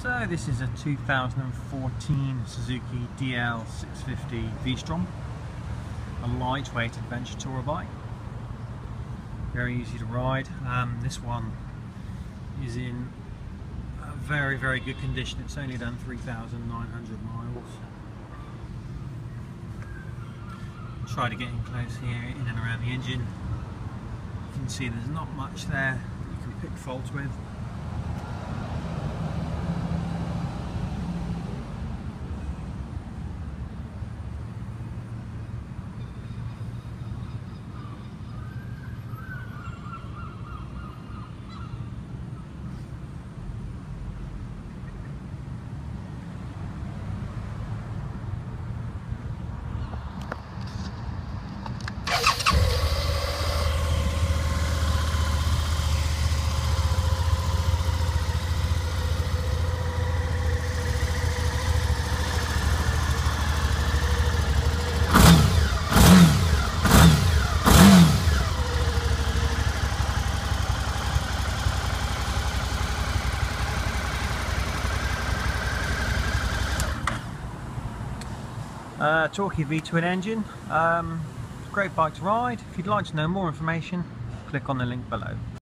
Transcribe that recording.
So this is a 2014 Suzuki DL650 V-Strom, a lightweight adventure tourer bike. Very easy to ride. This one is in a very good condition. It's only done 3,900 miles. Try to get in close here, in and around the engine. You can see there's not much there that you can pick faults with. Torquey V-twin engine, great bike to ride. If you'd like to know more information, click on the link below.